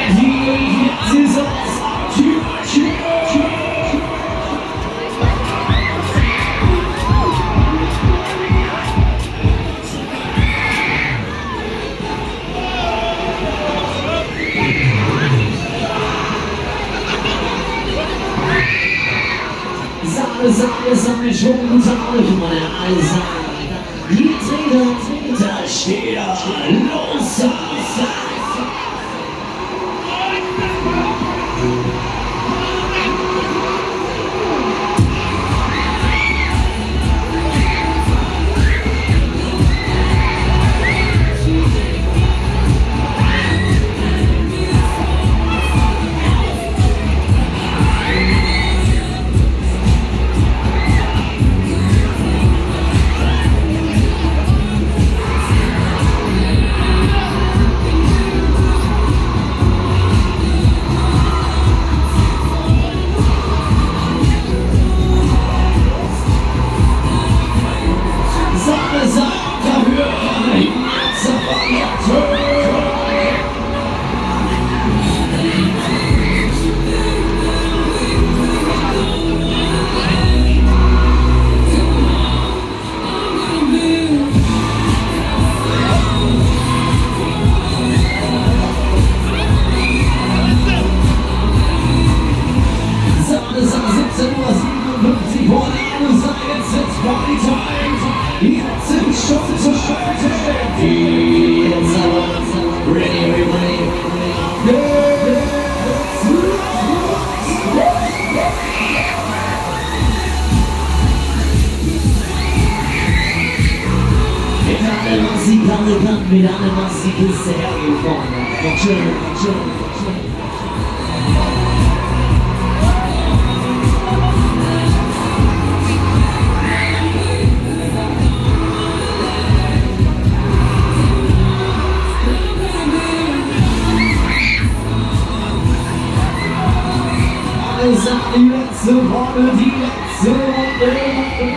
die Saison. Sahne, schon gute Arbeit, meine Eisen. Die Trainer, da steht er, los! Mit einer massiven Kiste hergekommen. Noch schön. Alles an die letzte Runde, die letzte Runde.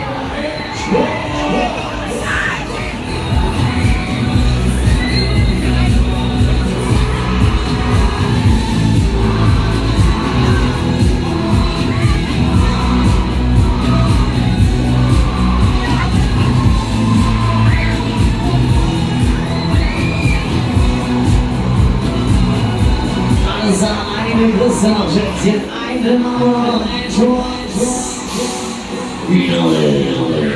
Eine Größe, eine Mauer, ein Tor, Finale.